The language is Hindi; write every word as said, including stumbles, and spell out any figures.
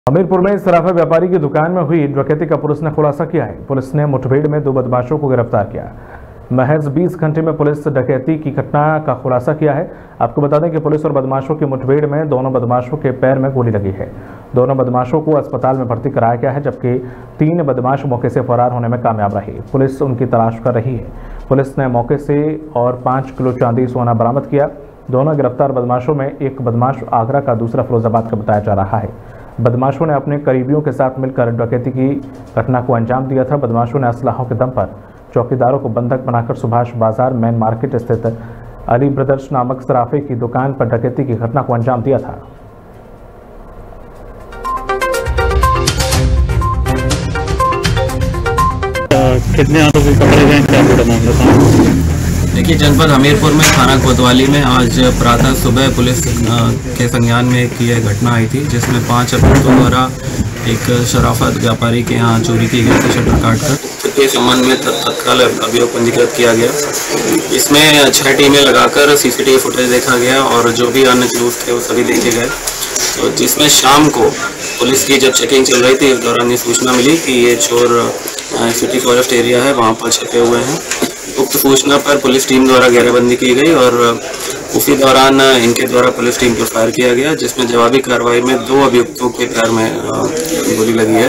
हमीरपुर में सराफा व्यापारी की दुकान में हुई डकैती का पुलिस ने खुलासा किया है। पुलिस ने मुठभेड़ में दो बदमाशों को गिरफ्तार किया। महज बीस घंटे में पुलिस डकैती की घटना का खुलासा किया है। आपको बता दें कि पुलिस और बदमाशों की मुठभेड़ में दोनों बदमाशों के पैर में गोली लगी है। दोनों बदमाशों को अस्पताल में भर्ती कराया गया है, जबकि तीन बदमाश मौके से फरार होने में कामयाब रहे। पुलिस उनकी तलाश कर रही है। पुलिस ने मौके से और पाँच किलो चांदी सोना बरामद किया। दोनों गिरफ्तार बदमाशों में एक बदमाश आगरा का, दूसरा फिरोजाबाद का बताया जा रहा है। बदमाशों ने अपने करीबियों के साथ मिलकर डकैती की घटना को अंजाम दिया था। बदमाशों ने असलाहों के दम पर चौकीदारों को बंधक बनाकर सुभाष बाजार मेन मार्केट स्थित अली ब्रदर्स नामक सराफे की दुकान पर डकैती की घटना को अंजाम दिया था। कितने आरोपी पकड़े गए, क्या पूरा मामला था? देखिए, जनपद हमीरपुर में थाना कोतवाली में आज प्रातः सुबह पुलिस के संज्ञान में एक ये घटना आई थी, जिसमें पांच अभियुक्तों द्वारा एक शराफत व्यापारी के यहाँ चोरी की गई थी शटर काटकर। के संबंध में तत्काल अभियोग पंजीकृत किया गया। इसमें छह टीमें लगाकर सीसीटीवी फुटेज देखा गया और जो भी अन्य क्लूज थे वो सभी देखे गए। तो जिसमें शाम को पुलिस की जब चेकिंग चल रही थी, इस दौरान ये सूचना मिली कि ये चोर सिटी फॉरेस्ट एरिया है, वहाँ पर छिपे हुए हैं। उक्त सूचना पर पुलिस टीम द्वारा घेराबंदी की गई और उसी दौरान इनके द्वारा पुलिस टीम पर फायर किया गया, जिसमें जवाबी कार्रवाई में दो अभियुक्तों के पैर में गोली लगी है।